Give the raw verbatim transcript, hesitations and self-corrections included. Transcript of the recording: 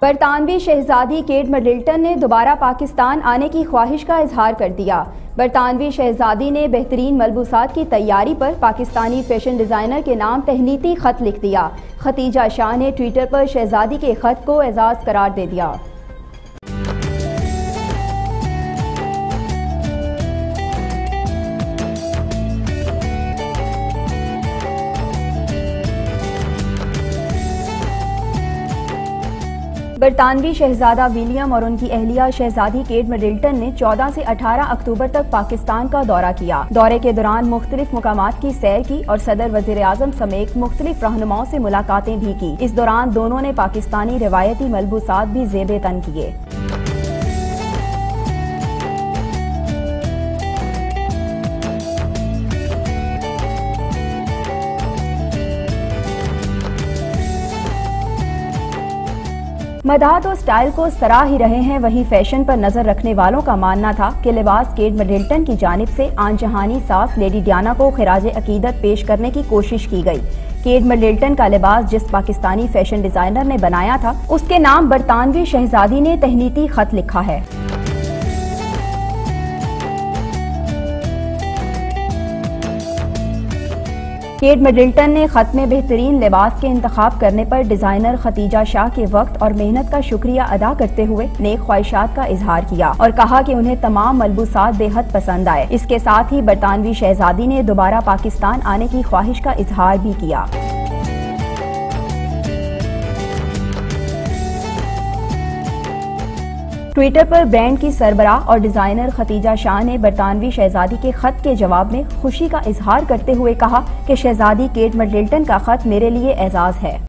बरतानवी शहजादी Kate Middleton ने दोबारा पाकिस्तान आने की ख्वाहिश का इजहार कर दिया। बरतानवी शहजादी ने बेहतरीन मलबूसात की तैयारी पर पाकिस्तानी फैशन डिज़ाइनर के नाम तहनीती खत लिख दिया। खतीजा शाह ने ट्विटर पर शहजादी के खत को एजाज करार दे दिया। बरतानवी शहजादा विलियम और उनकी अहलिया शहजादी केट मिडलटन ने चौदह से अठारह अक्टूबर तक पाकिस्तान का दौरा किया। दौरे के दौरान मुख्तलिफ मुकामात की सैर की और सदर वज़ीर आज़म समेत मुख्तलिफ रहनुमाओं से मुलाकातें भी की। इस दौरान दोनों ने पाकिस्तानी रिवायती मलबूसात भी ज़ेबे तन किए। मदह तो स्टाइल को सराह ही रहे हैं, वहीं फैशन पर नजर रखने वालों का मानना था कि लिबास केट मिडलटन की जानिब से आन जहानी सास लेडी डियाना को खिराज अकीदत पेश करने की कोशिश की गई। केट मिडलटन का लिबास जिस पाकिस्तानी फैशन डिजाइनर ने बनाया था, उसके नाम बरतानवी शहजादी ने तहनीती खत लिखा है। केट मिडलटन ने खत में बेहतरीन लिबास के इंतखाब करने पर डिजाइनर खतीजा शाह के वक्त और मेहनत का शुक्रिया अदा करते हुए नेक ख्वाहिशात का इजहार किया और कहा कि उन्हें तमाम मलबूसात बेहद पसंद आए। इसके साथ ही बरतानवी शहजादी ने दोबारा पाकिस्तान आने की ख्वाहिश का इजहार भी किया। ट्विटर पर ब्रांड की सरबराह और डिजाइनर खतीजा शाह ने बरतानवी शहजादी के खत के जवाब में खुशी का इजहार करते हुए कहा कि शहजादी केट मिडलटन का खत मेरे लिए एजाज है।